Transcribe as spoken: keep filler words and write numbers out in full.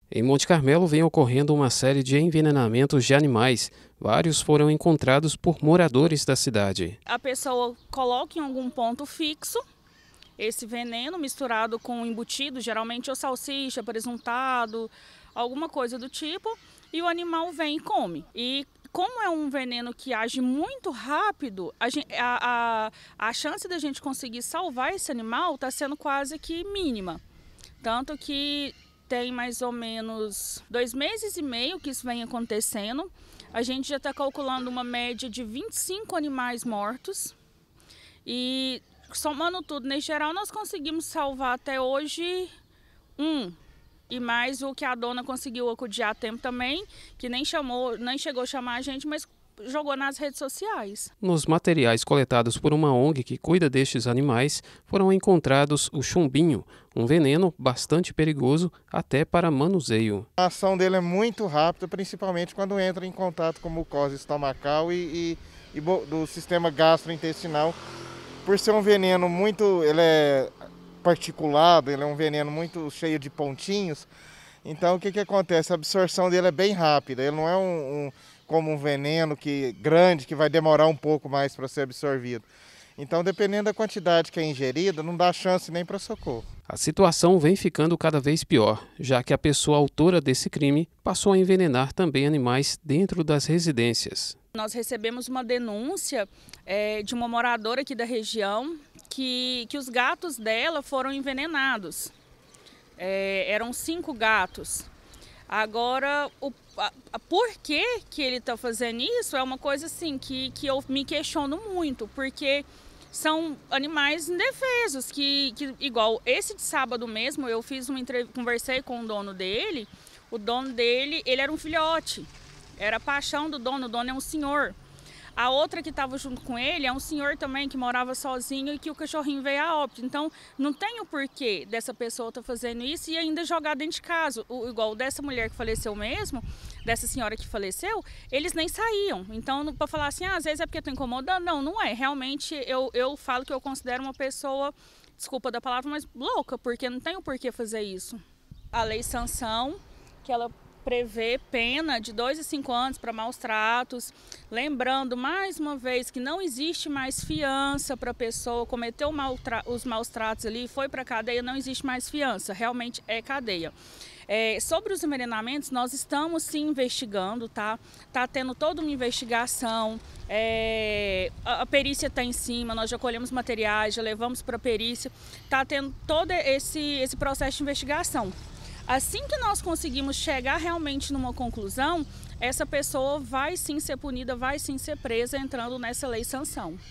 Em Monte Carmelo vem ocorrendo uma série de envenenamentos de animais. Vários foram encontrados por moradores da cidade. A pessoa coloca em algum ponto fixo esse veneno misturado com embutido, geralmente ou salsicha, presuntado, alguma coisa do tipo, e o animal vem e come. E como é um veneno que age muito rápido, a, gente, a, a, a chance da gente conseguir salvar esse animal está sendo quase que mínima. Tanto que tem mais ou menos dois meses e meio que isso vem acontecendo. A gente já está calculando uma média de vinte e cinco animais mortos. E somando tudo, em geral, nós conseguimos salvar até hoje um. E mais o que a dona conseguiu acudir a tempo também, que nem chamou, nem chegou a chamar a gente, mas jogou nas redes sociais. Nos materiais coletados por uma O N G que cuida destes animais, foram encontrados o chumbinho, um veneno bastante perigoso até para manuseio. A ação dele é muito rápida, principalmente quando entra em contato com mucosa estomacal e, e, e do sistema gastrointestinal. Por ser um veneno muito, ele é particulado, ele é um veneno muito cheio de pontinhos, então o que, que acontece? A absorção dele é bem rápida, ele não é um, um como um veneno que, grande que vai demorar um pouco mais para ser absorvido. Então, dependendo da quantidade que é ingerida, não dá chance nem para socorro. A situação vem ficando cada vez pior, já que a pessoa autora desse crime passou a envenenar também animais dentro das residências. Nós recebemos uma denúncia é, de uma moradora aqui da região que, que os gatos dela foram envenenados. É, eram cinco gatos. Agora, o a, a, por que, que ele está fazendo isso é uma coisa assim que, que eu me questiono muito, porque são animais indefesos, que, que igual esse de sábado mesmo, eu fiz uma entrevista, conversei com o dono dele, o dono dele, ele era um filhote, era a paixão do dono, o dono é um senhor. A outra que estava junto com ele é um senhor também que morava sozinho e que o cachorrinho veio a óbito. Então, não tem o porquê dessa pessoa estar tá fazendo isso e ainda jogar dentro de casa. O, igual dessa mulher que faleceu mesmo, dessa senhora que faleceu, eles nem saíam. Então, para falar assim, ah, às vezes é porque estou incomodando. Não, não é. Realmente, eu, eu falo que eu considero uma pessoa, desculpa da palavra, mas louca, porque não tem o porquê fazer isso. A lei sanção, que ela prevê pena de dois a cinco anos para maus tratos, lembrando mais uma vez que não existe mais fiança para a pessoa, cometeu os maus tratos ali, foi para a cadeia, não existe mais fiança, realmente é cadeia. É, sobre os envenenamentos, nós estamos sim investigando, tá? Tá tendo toda uma investigação, é, a, a perícia está em cima, nós já colhemos materiais, já levamos para a perícia, tá tendo todo esse, esse processo de investigação. Assim que nós conseguimos chegar realmente numa conclusão, essa pessoa vai sim ser punida, vai sim ser presa entrando nessa lei sanção.